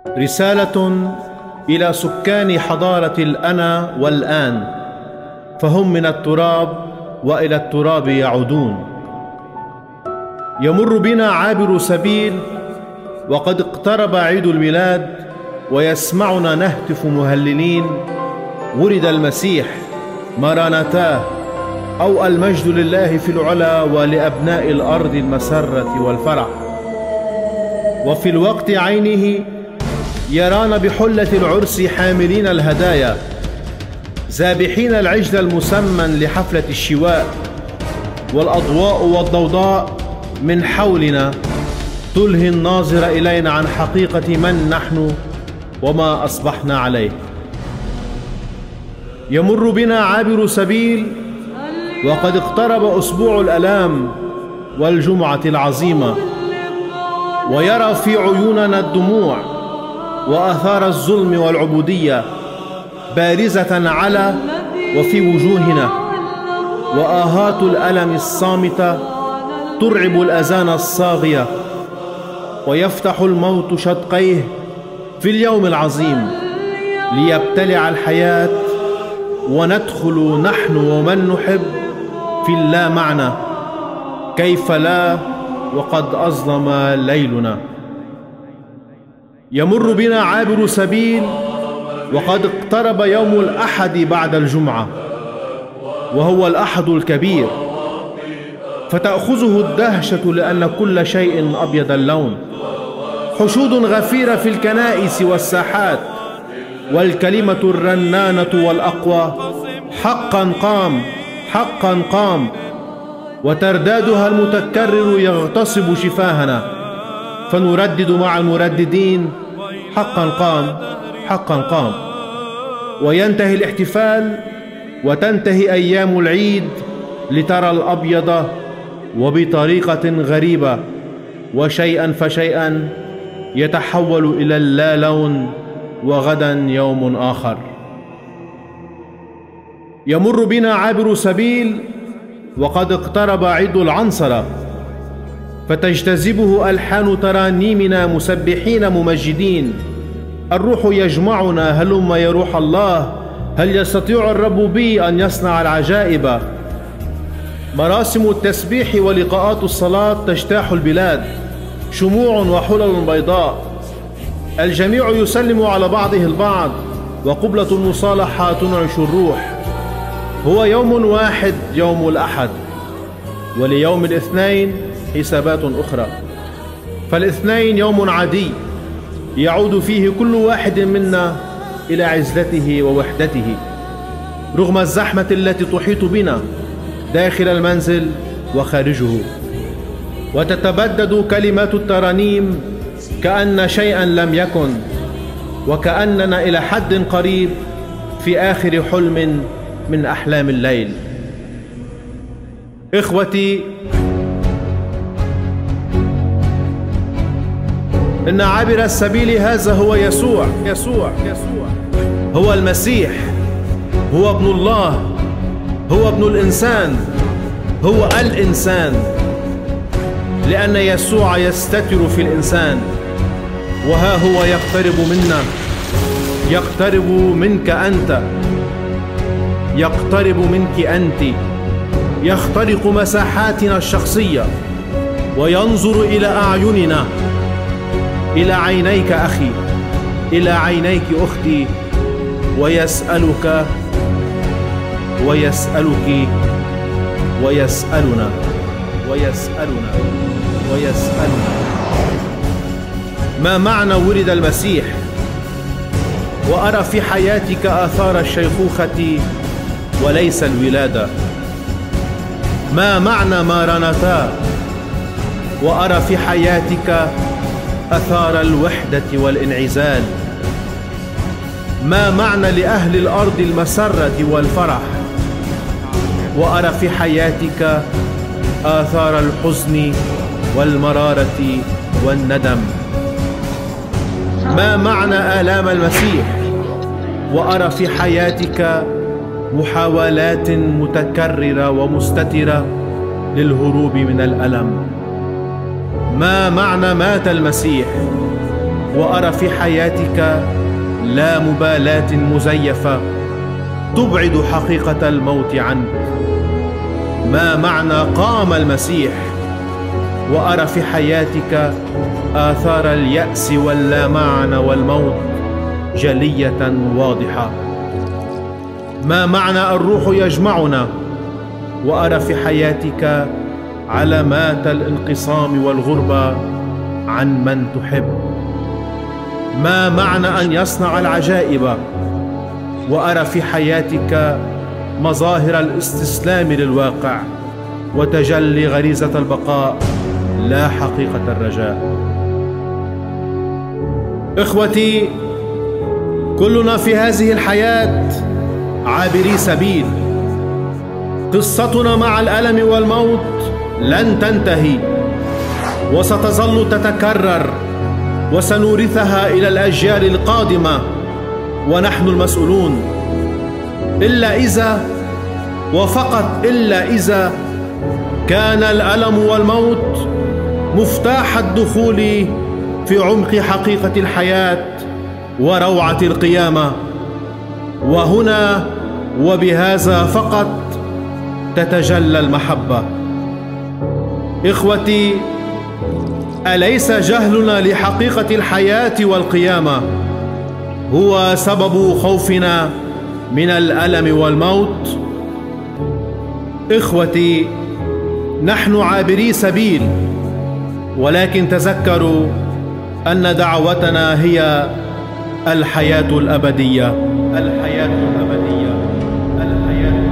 رسالة إلى سكان حضارة الأنا والآن، فهم من التراب وإلى التراب يعودون. يمر بنا عابر سبيل وقد اقترب عيد الميلاد، ويسمعنا نهتف مهللين: ولد المسيح، مرانتاه، أو المجد لله في العلا ولأبناء الأرض المسرة والفرح. وفي الوقت عينه يرانا بحلة العرس حاملين الهدايا، ذابحين العجل المسمن لحفلة الشواء، والأضواء والضوضاء من حولنا تلهي الناظر إلينا عن حقيقة من نحن وما أصبحنا عليه. يمر بنا عابر سبيل وقد اقترب أسبوع الآلام والجمعة العظيمة، ويرى في عيوننا الدموع وآثار الظلم والعبودية بارزة على وفي وجوهنا، وآهات الألم الصامتة ترعب الأذان الصاغية. ويفتح الموت شدقيه في اليوم العظيم ليبتلع الحياة، وندخل نحن ومن نحب في اللا معنى. كيف لا وقد أظلم ليلنا. يمر بنا عابر سبيل وقد اقترب يوم الأحد بعد الجمعة، وهو الأحد الكبير، فتأخذه الدهشة لأن كل شيء أبيض اللون. حشود غفيرة في الكنائس والساحات، والكلمة الرنانة والأقوى: حقا قام، حقا قام. وتردادها المتكرر يغتصب شفاهنا، فنردد مع المرددين: حقا قام، حقا قام. وينتهي الاحتفال وتنتهي أيام العيد لترى الأبيض، وبطريقة غريبة وشيئا فشيئا يتحول إلى اللا لون، وغدا يوم آخر. يمر بنا عابر سبيل وقد اقترب عيد العنصرة، فتجتذبه ألحان ترانيمنا مسبحين ممجدين: الروح يجمعنا، هلم يا روح الله، هل يستطيع الرب بي أن يصنع العجائب. مراسم التسبيح ولقاءات الصلاة تجتاح البلاد، شموع وحلل بيضاء، الجميع يسلم على بعضه البعض، وقبلة المصالحة تنعش الروح. هو يوم واحد، يوم الأحد، وليوم الاثنين حسابات أخرى. فالاثنين يوم عادي يعود فيه كل واحد منا إلى عزلته ووحدته، رغم الزحمة التي تحيط بنا داخل المنزل وخارجه. وتتبدد كلمات الترانيم كأن شيئا لم يكن، وكأننا إلى حد قريب في آخر حلم من أحلام الليل. إخوتي، إن عابر السبيل هذا هو يسوع، هو المسيح، هو ابن الله، هو ابن الإنسان، هو الإنسان، لأن يسوع يستتر في الإنسان. وها هو يقترب منا، يقترب منك أنت، يقترب منك أنت، يخترق مساحاتنا الشخصية، وينظر إلى أعيننا، إلى عينيك أخي، إلى عينيك أختي، ويسألك ويسألك ويسألنا ويسألنا ويسألنا: ما معنى ولد المسيح؟ وأرى في حياتك آثار الشيخوخة وليس الولادة. ما معنى مرانتاه؟ وأرى في حياتك أثار الوحدة والانعزال. ما معنى لأهل الأرض المسرة والفرح؟ وأرى في حياتك آثار الحزن والمرارة والندم. ما معنى آلام المسيح؟ وأرى في حياتك محاولات متكررة ومستترة للهروب من الألم. ما معنى مات المسيح؟ وأرى في حياتك لا مبالاة مزيفة تبعد حقيقة الموت عنك. ما معنى قام المسيح؟ وأرى في حياتك آثار اليأس واللامعنى والموت جلية واضحة. ما معنى الروح يجمعنا؟ وأرى في حياتك علامات الانقسام والغربة عن من تحب. ما معنى أن يصنع العجائب؟ وأرى في حياتك مظاهر الاستسلام للواقع وتجلي غريزة البقاء لا حقيقة الرجاء. إخوتي، كلنا في هذه الحياة عابري سبيل. قصتنا مع الألم والموت لن تنتهي وستظل تتكرر، وسنورثها إلى الأجيال القادمة ونحن المسؤولون، إلا إذا وفقط إلا إذا كان الألم والموت مفتاح الدخول في عمق حقيقة الحياة وروعة القيامة. وهنا وبهذا فقط تتجلى المحبة. إخوتي، أليس جهلنا لحقيقة الحياة والقيامة هو سبب خوفنا من الألم والموت؟ إخوتي، نحن عابري سبيل، ولكن تذكروا أن دعوتنا هي الحياة الأبدية. الحياة الأبدية. الحياة